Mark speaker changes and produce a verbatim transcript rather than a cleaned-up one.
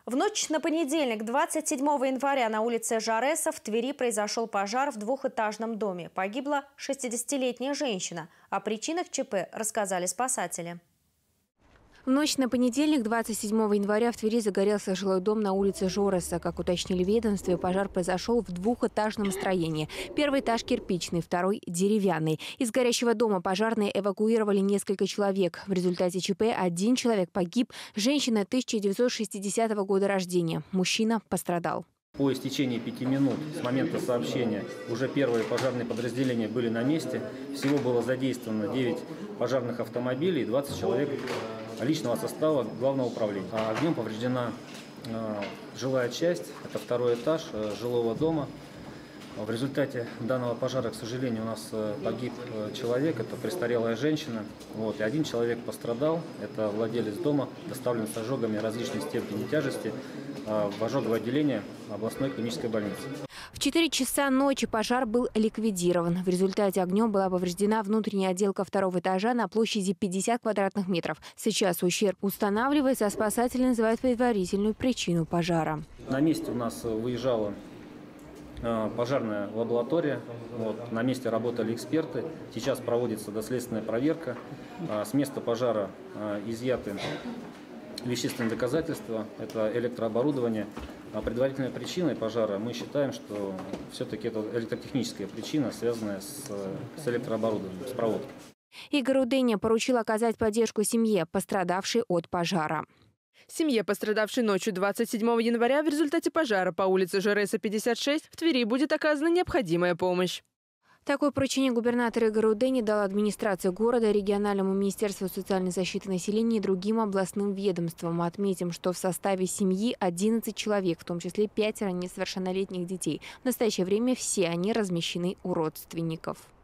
Speaker 1: В ночь на понедельник, двадцать седьмого января, на улице Жареса в Твери произошел пожар в двухэтажном доме. Погибла шестидесятилетняя женщина. О причинах ЧП рассказали спасатели.
Speaker 2: В ночь на понедельник, двадцать седьмого января, в Твери загорелся жилой дом на улице Жореса. Как уточнили в ведомстве, пожар произошел в двухэтажном строении. Первый этаж кирпичный, второй – деревянный. Из горящего дома пожарные эвакуировали несколько человек. В результате ЧП один человек погиб, женщина тысяча девятьсот шестидесятого года рождения. Мужчина пострадал.
Speaker 3: По истечении пяти минут с момента сообщения уже первые пожарные подразделения были на месте. Всего было задействовано девять пожарных автомобилей и двадцать человек личного состава главного управления. Огнем повреждена э, жилая часть, это второй этаж э, жилого дома. В результате данного пожара, к сожалению, у нас э, погиб э, человек, это престарелая женщина. Вот, и один человек пострадал, это владелец дома, доставлен с ожогами различной степени тяжести э, в ожоговое отделение областной клинической больницы.
Speaker 2: В четыре часа ночи пожар был ликвидирован. В результате огнем была повреждена внутренняя отделка второго этажа на площади пятьдесят квадратных метров. Сейчас ущерб устанавливается, а спасатели называют предварительную причину пожара.
Speaker 3: На месте у нас выезжала пожарная лаборатория. Вот, на месте работали эксперты. Сейчас проводится доследственная проверка. С места пожара изъяты вещественные доказательства, это электрооборудование. А предварительной причиной пожара мы считаем, что все-таки это электротехническая причина, связанная с, с электрооборудованием, с проводкой.
Speaker 2: Игорь Удыня поручил оказать поддержку семье, пострадавшей от пожара.
Speaker 4: Семье, пострадавшей ночью двадцать седьмого января в результате пожара по улице Жареса, пятьдесят шесть, в Твери будет оказана необходимая помощь.
Speaker 2: Такое поручение губернатор Игорь Удыня дал администрации города, региональному министерству социальной защиты населения и другим областным ведомствам. Отметим, что в составе семьи одиннадцать человек, в том числе пятеро несовершеннолетних детей. В настоящее время все они размещены у родственников.